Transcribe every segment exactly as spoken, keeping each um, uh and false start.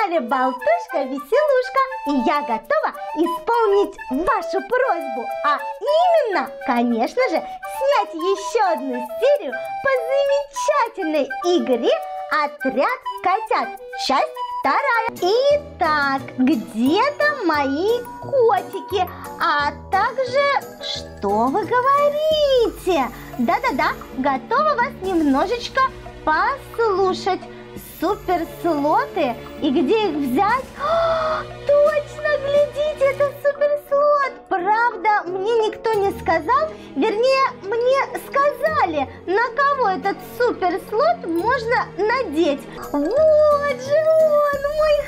канале Болтушка Веселушка, и я готова исполнить вашу просьбу, а именно, конечно же, снять еще одну серию по замечательной игре «Отряд котят», часть вторая. Итак, где-то мои котики, а также, что вы говорите? Да-да-да, готова вас немножечко послушать. Суперслоты, и где их взять? О, точно, глядите, это суперслот. Правда, мне никто не сказал, вернее, мне сказали, на кого этот суперслот можно надеть. Вот же он,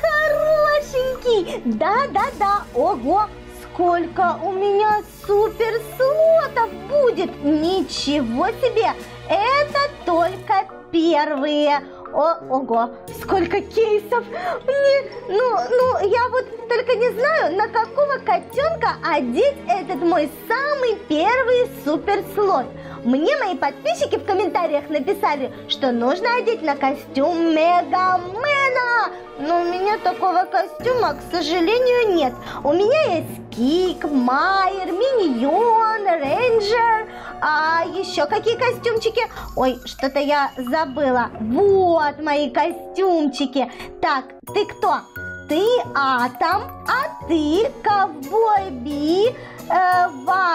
мой хорошенький. Да-да-да, ого, сколько у меня суперслотов будет. Ничего себе, это только первые. О, ого, сколько кейсов! Мне, ну, ну, я вот только не знаю, на какого котенка одеть этот мой самый первый суперслот. Мне мои подписчики в комментариях написали, что нужно одеть на костюм Мегамена. Но у меня такого костюма, к сожалению, нет. У меня есть Кик, Майер, Миньон, Рейнджер. А еще какие костюмчики? Ой, что-то я забыла. Вот мои костюмчики. Так, ты кто? Ты Атом, а ты Ковбой Би, э,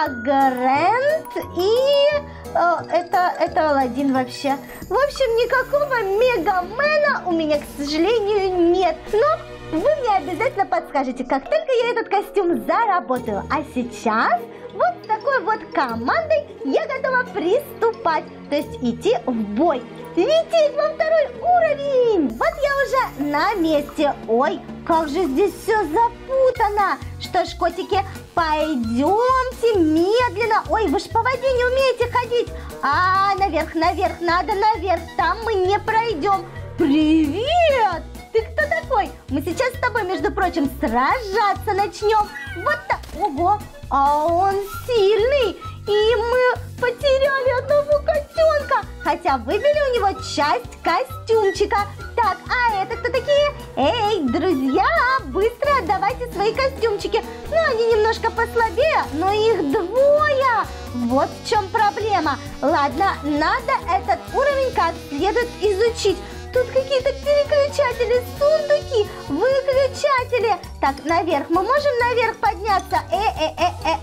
Вагрент и э, это, это Аладдин вообще. В общем, никакого Мегамена у меня, к сожалению, нет. Но вы мне обязательно подскажете, как только я этот костюм заработаю. А сейчас вот с такой вот командой я готова приступать, то есть идти в бой. Лететь во второй уровень! Вот я уже на месте. Ой, как же здесь все запутано. Что ж, котики, пойдемте медленно. Ой, вы ж по воде не умеете ходить. А, наверх, наверх, надо наверх. Там мы не пройдем. Привет! Ты кто такой? Мы сейчас с тобой, между прочим, сражаться начнем. Вот так. Ого, а он сильный. И мы потеряли одного котенка, хотя выбили у него часть костюмчика. Так, а это кто такие? Эй, друзья, быстро отдавайте свои костюмчики. Ну, они немножко послабее, но их двое. Вот в чем проблема. Ладно, надо этот уровень как следует изучить. Тут какие-то переключатели, сундуки, выключатели. Так, наверх. Мы можем наверх подняться? Э-э-э-э.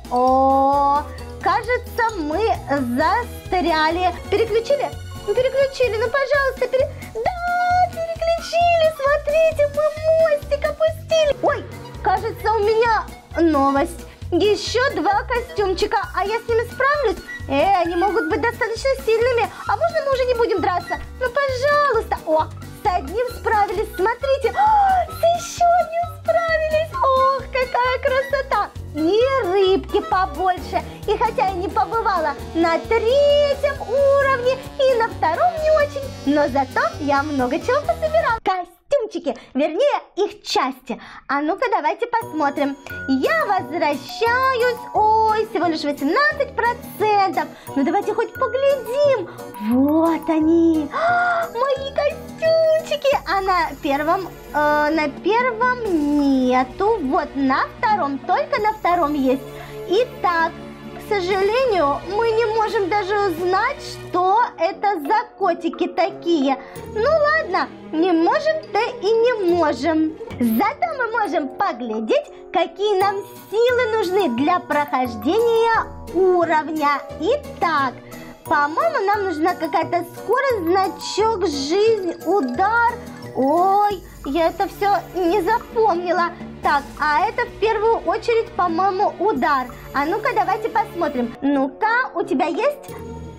О-о. Кажется, мы застряли. Переключили? Переключили. Ну, пожалуйста, пере... Да, переключили. Смотрите, мы мостик опустили. Ой, кажется, у меня новость. Еще два костюмчика, а я с ними справлюсь? Э, они могут быть достаточно сильными. А можно мы уже не будем драться? Ну, пожалуйста. О, с одним справились, смотрите. О, с еще одним справились. Ох, какая красота. И рыбки побольше. И хотя я не побывала на третьем уровне и на втором не очень, но зато я много чего пособирала. Костюмчики, вернее их части. А ну-ка давайте посмотрим. Я возвращаюсь. Ой, всего лишь восемнадцать процентов. Ну давайте хоть поглядим. Вот они, мои костюмчики. А на первом, э, на первом нету. Вот на втором, только на втором есть. Итак, к сожалению, мы не можем даже узнать, что это за котики такие. Ну ладно, не можем-то и не можем. Зато мы можем поглядеть, какие нам силы нужны для прохождения уровня. Итак, по-моему, нам нужна какая-то скорость, значок, жизнь, удар. Ой, я это все не запомнила. Так, а это в первую очередь, по-моему, удар. А ну-ка, давайте посмотрим. Ну-ка, у тебя есть?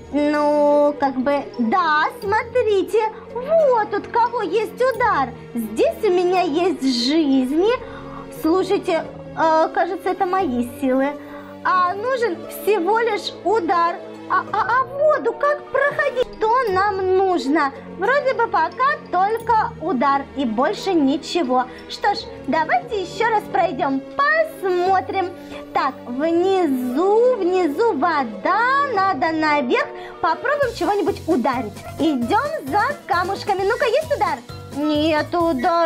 Ну, как бы, да, смотрите. Вот тут кого есть удар. Здесь у меня есть жизни. Слушайте, э, кажется, это мои силы. А нужен всего лишь удар. А, а, а воду как проходить? Что нам нужно? Вроде бы пока только удар и больше ничего. Что ж, давайте еще раз пройдем, посмотрим. Так, внизу, внизу вода, надо наверх. Попробуем чего-нибудь ударить. Идем за камушками. Ну-ка, есть удар? Нет удара.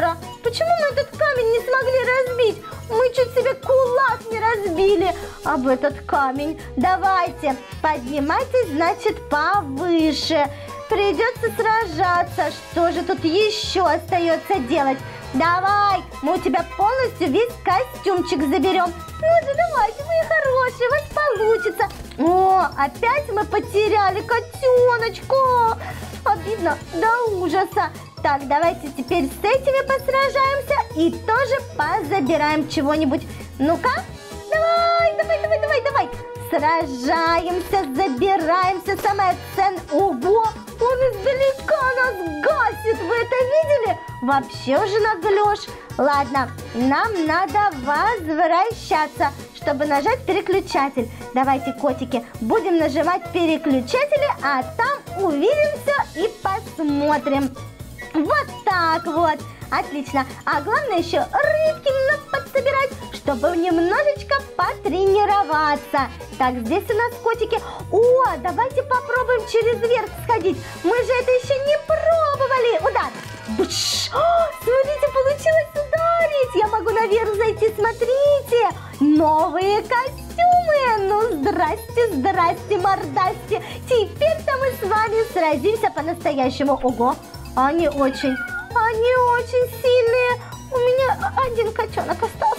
почему мы этот камень не смогли разбить? Мы чуть себе кулак не разбили об этот камень. Давайте, поднимайтесь, значит, повыше. Придется сражаться. Что же тут еще остается делать? Давай, мы у тебя полностью весь костюмчик заберем. Ну же, давайте, мои хорошие, у вас получится. О, опять мы потеряли котеночка. Обидно до ужаса. Так, давайте теперь с этими посражаемся и тоже позабираем чего-нибудь. Ну-ка, давай, давай, давай, давай, давай. Сражаемся, забираемся, самое ценное. Ого, он издалека нас гасит, вы это видели? Вообще уже наглешь. Ладно, нам надо возвращаться, чтобы нажать переключатель. Давайте, котики, будем нажимать переключатели, а там увидимся и посмотрим. Вот так вот. Отлично. А главное еще рыбки подсобирать, чтобы немножечко потренироваться. Так, здесь у нас котики. О, давайте попробуем через верх сходить. Мы же это еще не пробовали. Удар. Бш! О, смотрите, получилось ударить. Я могу наверх зайти, смотрите. Новые костюмы. Ну, здрасте, здрасте, мордасте. Теперь-то мы с вами сразимся по-настоящему. Ого, они очень... Они очень сильные. У меня один котенок остался.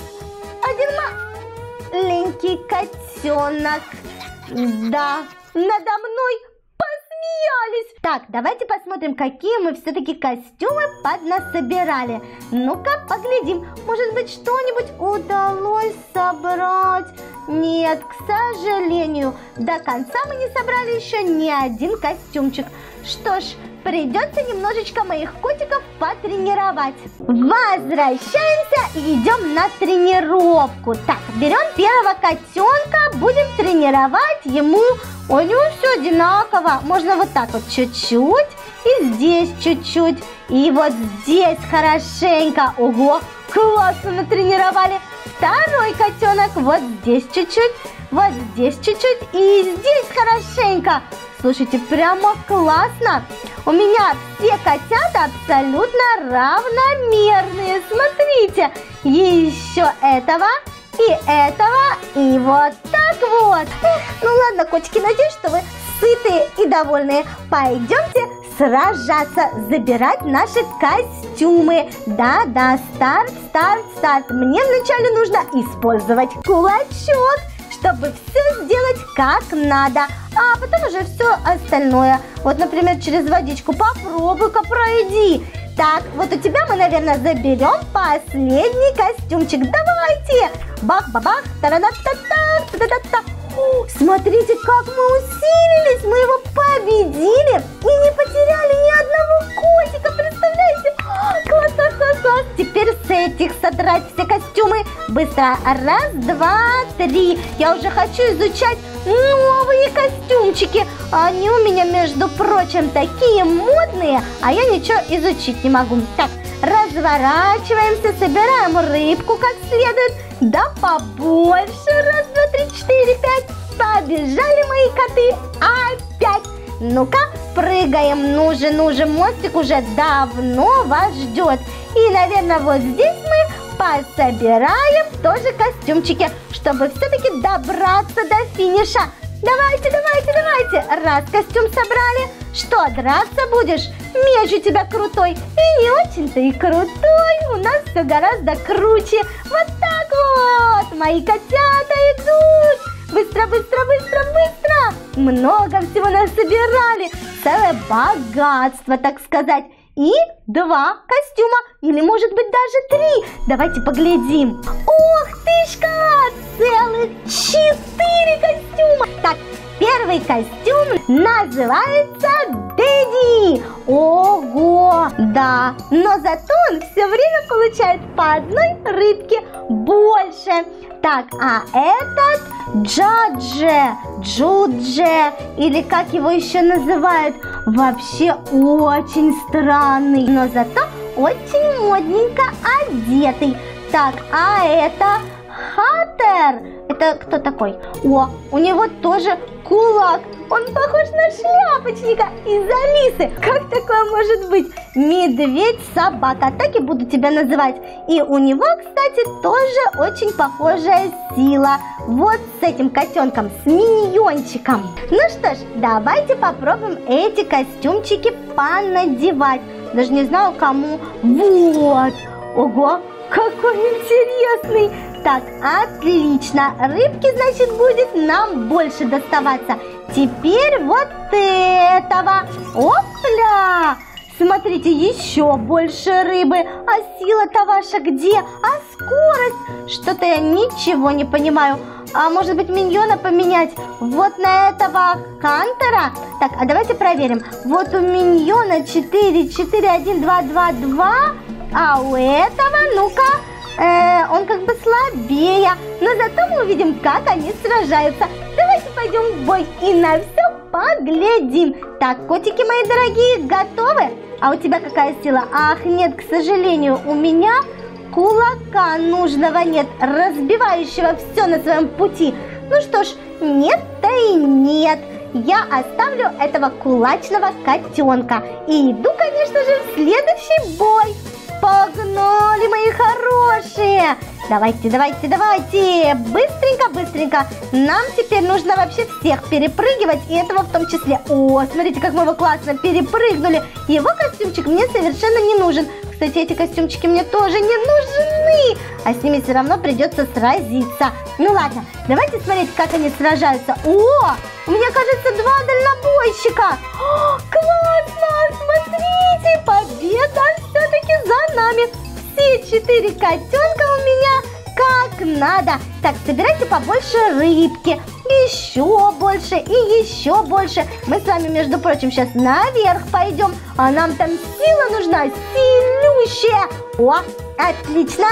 Один маленький котенок. Да, надо мной посмеялись. Так, давайте посмотрим, какие мы все-таки костюмы поднасобирали. Ну-ка, поглядим. Может быть, что-нибудь удалось собрать? Нет, к сожалению, до конца мы не собрали еще ни один костюмчик. Что ж, придется немножечко моих котиков потренировать. Возвращаемся и идем на тренировку. Так, берем первого котенка, будем тренировать ему. У него все одинаково. Можно вот так вот чуть-чуть и здесь чуть-чуть. И вот здесь хорошенько. Ого, классно натренировали. Второй котенок вот здесь чуть-чуть, вот здесь чуть-чуть и здесь хорошенько. Слушайте, прямо классно. У меня все котята абсолютно равномерные. Смотрите, еще этого и этого, и вот так вот. Ну ладно, котики, надеюсь, что вы сытые и довольные. Пойдемте сражаться, забирать наши костюмы. Да-да, старт, старт, старт. Мне вначале нужно использовать кулачок, чтобы все сделать как надо, а потом уже все остальное. Вот, например, через водичку попробуй-ка пройди. Так, вот у тебя мы, наверное, заберем последний костюмчик. Давайте! Бах-бабах, та-да-да-та-та, та-да-да-та. Смотрите, как мы усилились, мы его победили и не потеряли ни одного котика, представляете? Класс, класс, класс, класс. Теперь с этих содрать все костюмы. Быстро, раз, два, три. Я уже хочу изучать новые костюмчики. Они у меня, между прочим, такие модные, а я ничего изучить не могу. Так, разворачиваемся, собираем рыбку как следует. Да побольше. Раз, два, три, четыре, пять. Побежали мои коты. Опять. Ну-ка, прыгаем. Ну же, ну же, мостик уже давно вас ждет. И, наверное, вот здесь мы пособираем тоже костюмчики, чтобы все-таки добраться до финиша. Давайте, давайте, давайте. Раз костюм собрали. Что, драться будешь? Меч у тебя крутой. И не очень-то и крутой. У нас все гораздо круче. Вот так вот. Мои котята идут. Быстро, быстро, быстро, быстро. Много всего нас собирали. Целое богатство, так сказать. И два костюма. Или, может быть, даже три. Давайте поглядим. Ух тышка! Целых четыре костюма. Так, первый костюм называется Дэдди. Ого! Да, но зато он все время получает по одной рыбке больше. Так, а этот Джадже, Джудже, или как его еще называют, вообще очень странный, но зато очень модненько одетый. Так, а это Хаттер. Это кто такой? О, у него тоже кулак. Он похож на шляпочника из Алисы. Как такое может быть? Медведь-собака, так и буду тебя называть. И у него, кстати, тоже очень похожая сила. Вот с этим котенком, с миньончиком. Ну что ж, давайте попробуем эти костюмчики понадевать. Даже не знаю кому. Вот. Ого, какой интересный. Так, отлично. Рыбки, значит, будет нам больше доставаться. Теперь вот этого. Опля! Смотрите, еще больше рыбы. А сила-то ваша где? А скорость? Что-то я ничего не понимаю. А может быть, миньона поменять вот на этого Хантера? Так, а давайте проверим. Вот у миньона четыре, четыре, один, два, два, два. А у этого, ну-ка, э, он как бы слабее. Но зато мы увидим, как они сражаются. Давайте пойдем в бой и на все поглядим. Так, котики мои дорогие, готовы? А у тебя какая сила? Ах, нет, к сожалению, у меня кулака нужного нет, разбивающего все на своем пути. Ну что ж, нет-то и нет. Я оставлю этого кулачного котенка и иду, конечно же, в следующий бой. Погнали, мои хорошие! Давайте, давайте, давайте! Быстренько, быстренько! Нам теперь нужно вообще всех перепрыгивать, и этого в том числе. О, смотрите, как мы его классно перепрыгнули. Его костюмчик мне совершенно не нужен. Кстати, эти костюмчики мне тоже не нужны. А с ними все равно придется сразиться. Ну ладно, давайте смотреть, как они сражаются. О, у меня, кажется, два дальнобойщика. О, классно! Смотрите, победа все-таки за нами. Все четыре котенка у меня как надо. Так, собирайте побольше рыбки. Еще больше и еще больше. Мы с вами, между прочим, сейчас наверх пойдем. А нам там сила нужна, силющая. О, отлично,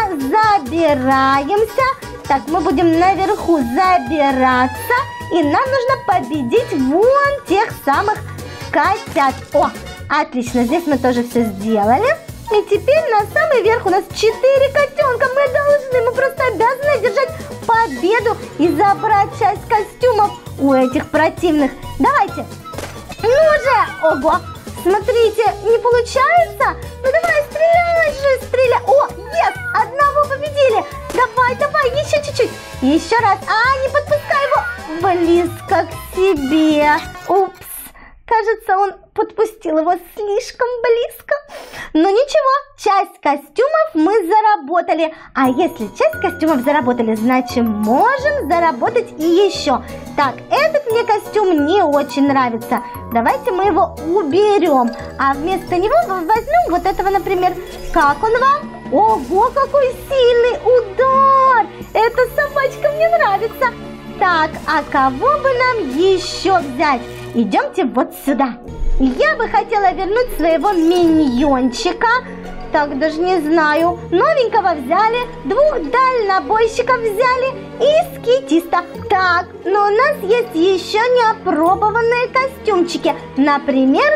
забираемся. Так, мы будем наверху забираться. И нам нужно победить вон тех самых котят. О, отлично, здесь мы тоже все сделали. И теперь на самый верх у нас четыре котенка. Мы должны, мы просто обязаны одержать победу и забрать часть костюмов у этих противных. Давайте. Ну же! Ого! Смотрите, не получается? Ну давай, стреляй же, стреляй. О, yes! Одного победили. Давай, давай, еще чуть-чуть. Еще раз. А, не подпускай его близко к себе. Упс. Кажется, он подпустил его слишком близко. Но ничего, часть костюмов мы заработали. А если часть костюмов заработали, значит можем заработать и еще. Так, этот мне костюм не очень нравится. Давайте мы его уберем. А вместо него возьмем вот этого, например. Как он вам? Ого, какой сильный удар! Эта собачка мне нравится. Так, а кого бы нам еще взять? Идемте вот сюда. Я бы хотела вернуть своего миньончика. Так, даже не знаю. Новенького взяли, двух дальнобойщиков взяли и скейтиста. Так, но у нас есть еще неопробованные костюмчики. Например,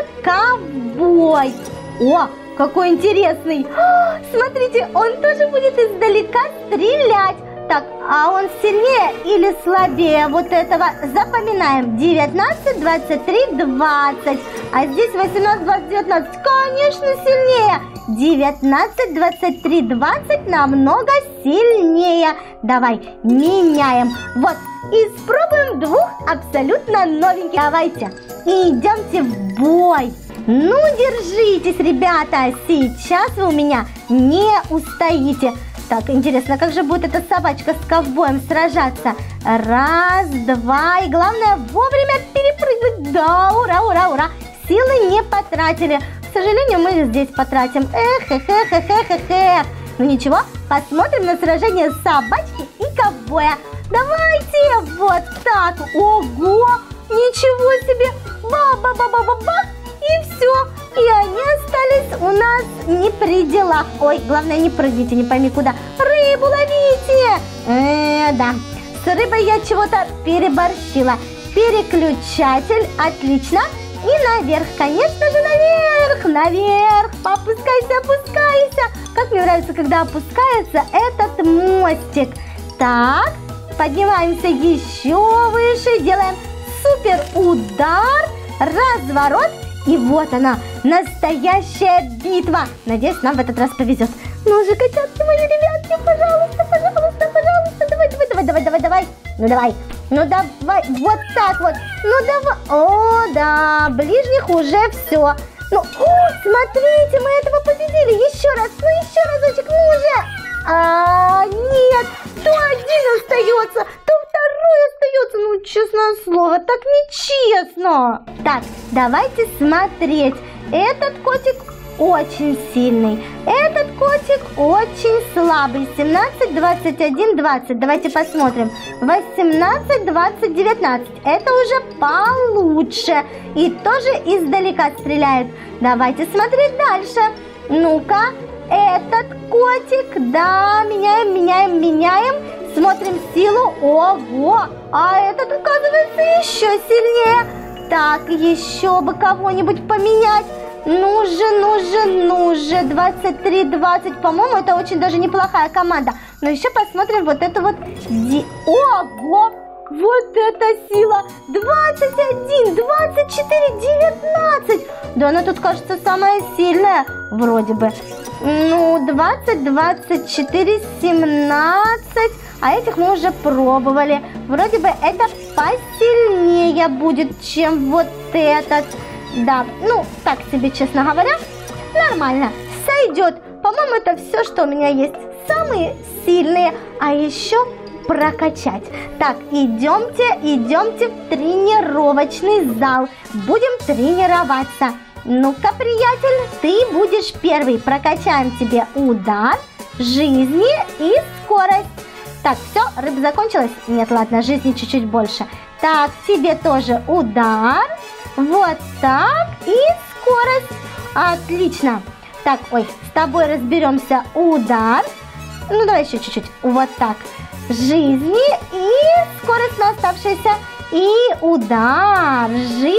ковбой. О, какой интересный. О, смотрите, он тоже будет издалека стрелять. Так, а он сильнее или слабее вот этого? Запоминаем. девятнадцать, двадцать три, двадцать. А здесь восемнадцать, двадцать, девятнадцать. Конечно, сильнее. девятнадцать, двадцать три, двадцать намного сильнее. Давай, меняем. Вот, испробуем двух абсолютно новеньких. Давайте, идемте в бой. Ну, держитесь, ребята. Сейчас вы у меня не устоите. Так, интересно, как же будет эта собачка с ковбоем сражаться? Раз, два, и главное вовремя перепрыгнуть. Да, ура, ура, ура. Силы не потратили. К сожалению, мы здесь потратим. Эх, эх, эх, эх, эх, эх, эх. Ну ничего, посмотрим на сражение собачки и ковбоя. Давайте, вот так. Ого, ничего себе. Ба-ба-ба-ба-ба-ба. И все. И они остались у нас не при делах. Ой, главное, не прыгните, не пойми куда. Рыбу ловите! Э, да, с рыбой я чего-то переборщила. Переключатель, отлично. И наверх, конечно же, наверх, наверх. Опускайся, опускайся. Как мне нравится, когда опускается этот мостик. Так, поднимаемся еще выше, делаем супер удар, разворот. И вот она, настоящая битва. Надеюсь, нам в этот раз повезет. Ну же, котятки мои, ребятки, пожалуйста, пожалуйста, пожалуйста. Давай, давай, давай, давай, давай, давай. Ну давай, ну давай, вот так вот. Ну давай. О, да, ближних уже все. Ну, о, смотрите, мы этого победили. Еще раз, ну еще разочек, ну уже. А, нет, то один остается, то второй остается. Ну, честное слово, так нечестно. Так, давайте смотреть. Этот котик очень сильный. Этот котик очень слабый. семнадцать, двадцать один, двадцать. Давайте посмотрим. восемнадцать, двадцать, девятнадцать. Это уже получше. И тоже издалека стреляет. Давайте смотреть дальше. Ну-ка. Этот котик, да, меняем, меняем, меняем. Смотрим силу. Ого, а этот, оказывается, еще сильнее. Так, еще бы кого-нибудь поменять. Ну же, ну же, ну же, двадцать три, двадцать. По-моему, это очень даже неплохая команда. Но еще посмотрим вот это вот. Ди... Ого, вот эта сила. двадцать один, двадцать четыре, девятнадцать. Да она тут, кажется, самая сильная, вроде бы. Ну, двадцать, двадцать четыре, семнадцать. А этих мы уже пробовали. Вроде бы это посильнее будет, чем вот этот. Да, ну, так себе, честно говоря. Нормально, сойдет. По-моему, это все, что у меня есть. Самые сильные. А еще прокачать. Так, идемте, идемте в тренировочный зал. Будем тренироваться. Ну-ка, приятель, ты будешь первый. Прокачаем тебе удар, жизни и скорость. Так, все, рыба закончилась? Нет, ладно, жизни чуть-чуть больше. Так, тебе тоже удар. Вот так. И скорость. Отлично. Так, ой, с тобой разберемся. Удар. Ну, давай еще чуть-чуть. Вот так. Жизни и скорость на оставшиеся. И удар,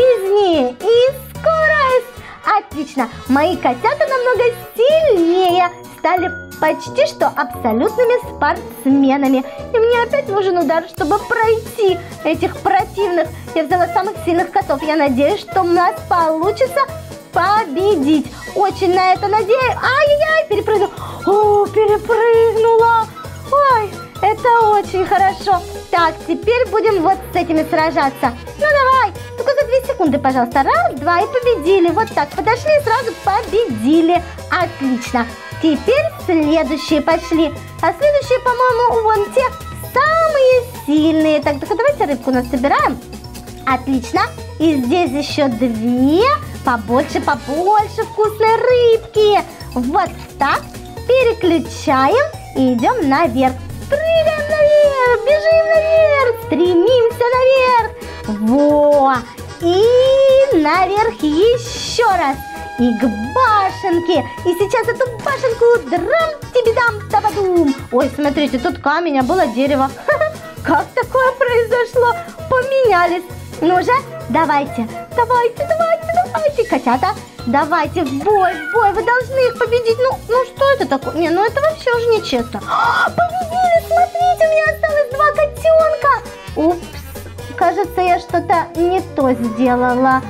жизни и скорость. Отлично. Мои котята намного сильнее. Стали почти что абсолютными спортсменами. И мне опять нужен удар, чтобы пройти этих противных. Я взяла самых сильных котов. Я надеюсь, что у нас получится победить. Очень на это надеюсь. Ай-яй-яй, перепрыгнула. О, перепрыгнула. Ой, это очень хорошо. Так, теперь будем вот с этими сражаться. Ну давай, только за две секунды, пожалуйста. Раз, два и победили. Вот так, подошли и сразу победили. Отлично. Теперь следующие пошли. А следующие, по-моему, вон те самые сильные. Так, так, давайте рыбку насобираем. Отлично. И здесь еще две. Побольше, побольше вкусной рыбки. Вот так. Переключаем и идем наверх. Прыгаем наверх, бежим наверх, стремимся наверх. Во! И наверх еще раз. И к башенке. И сейчас эту башенку драм-тебе-дам-табадум. Ой, смотрите, тут камень, а было дерево. Как такое произошло? Поменялись. Ну же, давайте, давайте, давайте, давайте, котята. Давайте в бой, в бой, вы должны их победить. Ну, ну что это такое? Не, ну это вообще уже нечестно. А, победили, смотрите, у меня осталось два котенка. Упс, кажется, я что-то не то сделала.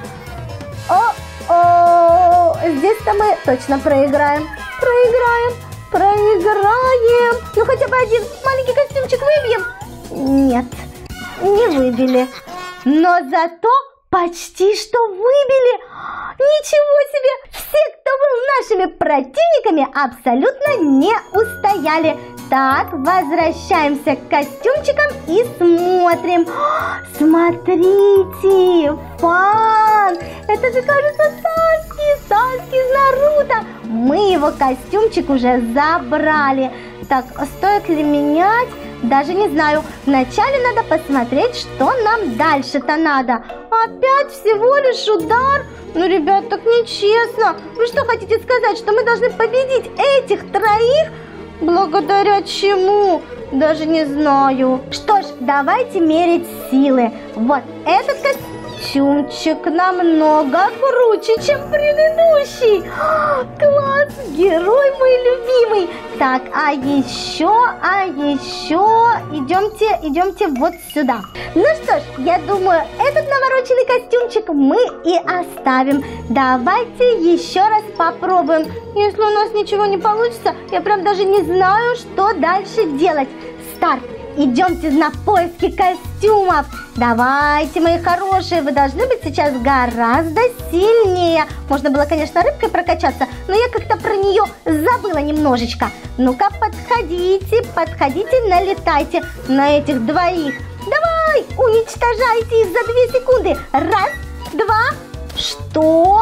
О-о, здесь-то мы точно проиграем. Проиграем, проиграем. Ну хотя бы один маленький костюмчик выбьем. Нет, не выбили. Но зато почти что выбили. Ничего себе! Все, кто был нашими противниками, абсолютно не устояли. Так, возвращаемся к костюмчикам и смотрим. Смотрите, Фан! Это же, кажется, Саски, Саски из Наруто. Мы его костюмчик уже забрали. Так, стоит ли менять? Даже не знаю. Вначале надо посмотреть, что нам дальше-то надо. Опять всего лишь удар? Ну, ребят, так нечестно. Вы что хотите сказать, что мы должны победить этих троих? Благодаря чему? Даже не знаю. Что ж, давайте мерить силы. Вот этот костюм. костюмчик намного круче, чем предыдущий. Класс, герой мой любимый. Так, а еще, а еще, идемте, идемте вот сюда. Ну что ж, я думаю, этот навороченный костюмчик мы и оставим. Давайте еще раз попробуем. Если у нас ничего не получится, я прям даже не знаю, что дальше делать. Старт! Идемте на поиски костюмов. Давайте, мои хорошие, вы должны быть сейчас гораздо сильнее. Можно было, конечно, рыбкой прокачаться, но я как-то про нее забыла немножечко. Ну-ка, подходите, подходите, налетайте на этих двоих. Давай, уничтожайте их за две секунды. Раз, два, что?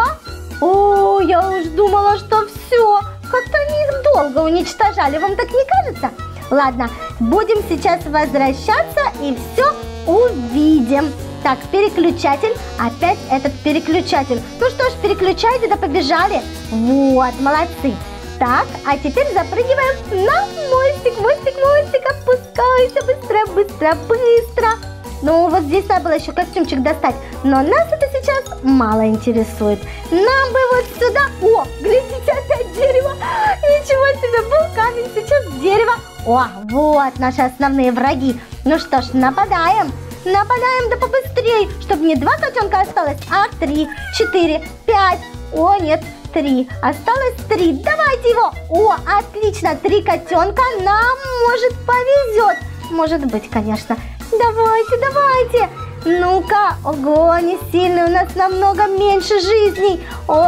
О, я уж думала, что все. Как-то они их долго уничтожали, вам так не кажется? Ладно, будем сейчас возвращаться и все увидим. Так, переключатель, опять этот переключатель. Ну что ж, переключайте, да побежали. Вот, молодцы. Так, а теперь запрыгиваем на мостик, мостик, мостик, опускайся быстро, быстро, быстро. Ну, вот здесь надо было еще костюмчик достать, но нас это сейчас мало интересует. Нам бы вот сюда... О, глядите, опять дерево. Ничего себе, был камень, сейчас дерево. О, вот наши основные враги. Ну что ж, нападаем. Нападаем, да побыстрее, чтобы не два котенка осталось, а три, четыре, пять. О, нет, три. Осталось три. Давайте его. О, отлично, три котенка. Нам, может, повезет. Может быть, конечно. Давайте, давайте. Ну-ка, ого, они сильные, у нас намного меньше жизней.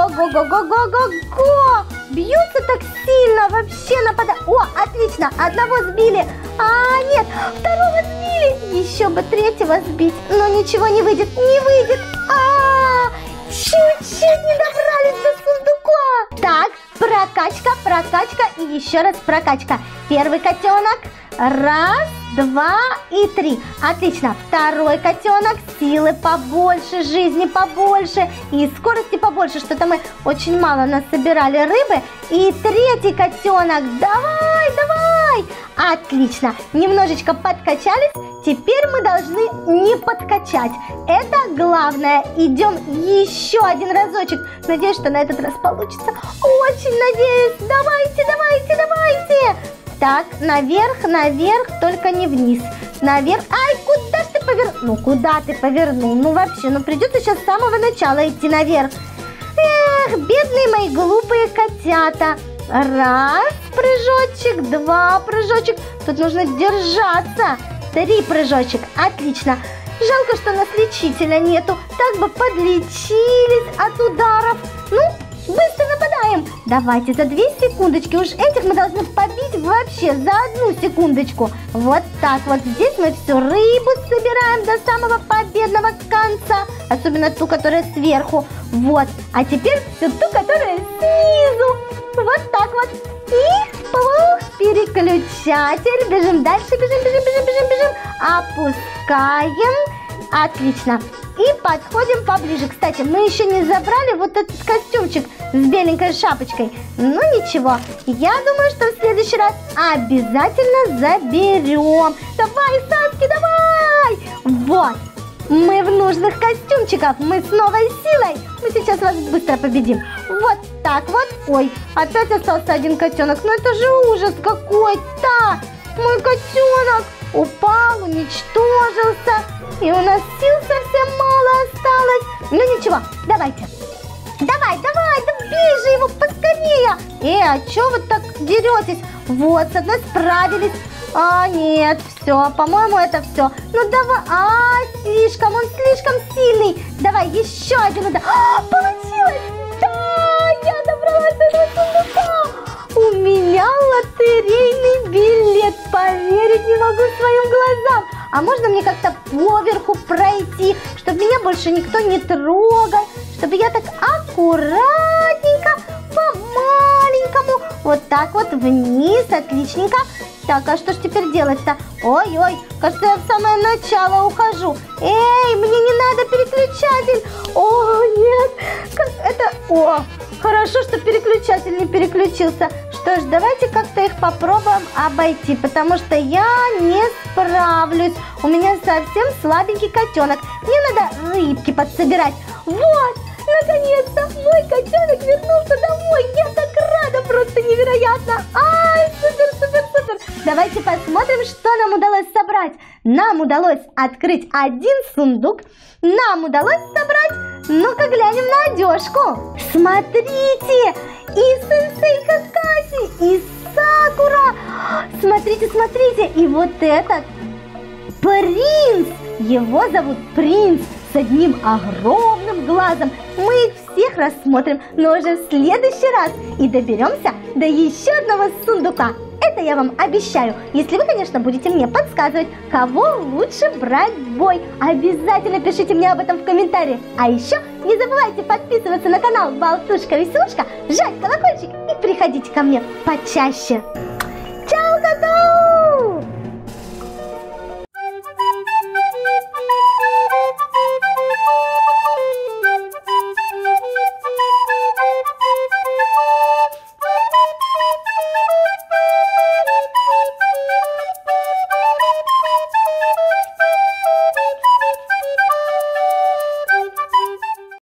Ого-го-го-го-го-го. Бьются так сильно, вообще нападают. О, отлично, одного сбили. А, нет, второго сбили. Еще бы третьего сбить, но ничего не выйдет, не выйдет. А, чуть-чуть не добрались до сундука. Так, прокачка, прокачка и еще раз прокачка. Первый котенок. Раз, два и три. Отлично. Второй котенок. Силы побольше, жизни побольше и скорости побольше. Что-то мы очень мало насобирали рыбы. И третий котенок. Давай, давай. Отлично. Немножечко подкачались. Теперь мы должны не подкачать. Это главное. Идем еще один разочек. Надеюсь, что на этот раз получится. Очень надеюсь. Давайте, давайте, давайте. Так, наверх, наверх, только не вниз. Наверх. Ай, куда ж ты повернул? Ну, куда ты повернул? Ну, вообще, ну придется сейчас с самого начала идти наверх. Эх, бедные мои глупые котята. Раз прыжочек, два прыжочек. Тут нужно держаться. Три прыжочек. Отлично. Жалко, что у нас лечителя нету. Так бы подлечились от ударов. Ну, быстро нападаем. Давайте за две секундочки. Уж этих мы должны побить вообще за одну секундочку. Вот так вот. Здесь мы всю рыбу собираем до самого победного конца. Особенно ту, которая сверху. Вот. А теперь всю ту, которая снизу. Вот так вот. И пух, переключатель. Бежим дальше. Бежим, бежим, бежим, бежим, бежим. Опускаем. Отлично. И подходим поближе. Кстати, мы еще не забрали вот этот костюмчик с беленькой шапочкой. Ну ничего, я думаю, что в следующий раз обязательно заберем. Давай, Саски, давай! Вот, мы в нужных костюмчиках, мы с новой силой. Мы сейчас вас быстро победим. Вот так вот. Ой, опять остался один котенок. Ну это же ужас какой-то. Мой котенок упал, уничтожился. И у нас сил совсем мало осталось. Ну ничего, давайте. Давай, давай, да бей же его поскорее. Э, а что вы так деретесь? Вот, с одной справились. А, нет, все, по-моему, это все. Ну давай, а, слишком, он слишком сильный. Давай, еще один удар. А, получилось. Да, я добралась до этого сундука. У меня лотерейный билет. Поверить не могу своим глазам. А можно мне как-то поверху пройти, чтобы меня больше никто не трогал, чтобы я так аккуратненько, по-маленькому, вот так вот вниз, отличненько. Так, а что ж теперь делать-то? Ой-ой, кажется, я в самое начало ухожу. Эй, мне не надо переключатель. О, нет, как это... О, хорошо, что переключатель не переключился. Что ж, давайте как-то их попробуем обойти, потому что я не справлюсь. У меня совсем слабенький котенок. Мне надо рыбки подсобирать. Вот, наконец-то мой котенок вернулся домой. Я так рада, просто невероятно. Ай, супер, супер, супер. Давайте посмотрим, что нам удалось собрать. Нам удалось открыть один сундук. Нам удалось собрать, ну-ка глянем на одежку. Смотрите, и сенсей Какаси, и Сакура. Смотрите, смотрите, и вот этот принц. Его зовут Принц с одним огромным глазом. Мы их всех рассмотрим, но уже в следующий раз. И доберемся до еще одного сундука. Это я вам обещаю, если вы, конечно, будете мне подсказывать, кого лучше брать в бой. Обязательно пишите мне об этом в комментариях. А еще не забывайте подписываться на канал Болтушка Веселушка, жать колокольчик и приходите ко мне почаще.